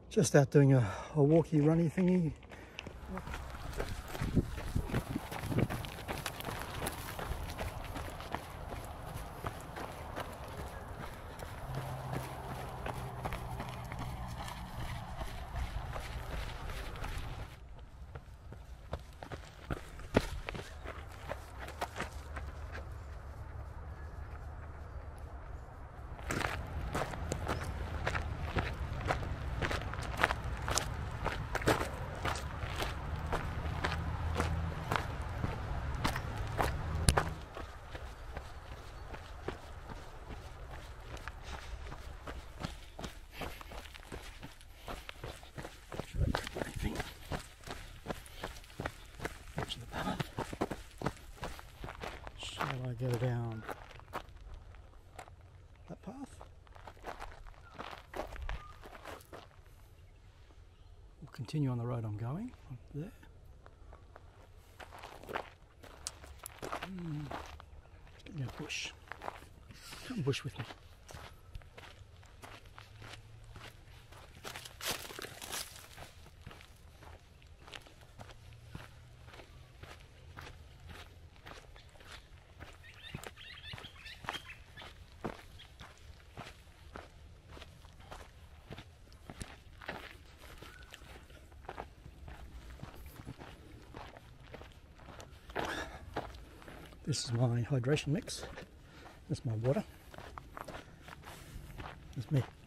Just out doing a walkie runny thingy. Shall I go down that path? We'll continue on the road I'm going, up there. Let's get me a bush. Come bush with me. This is my hydration mix. That's my water. That's me.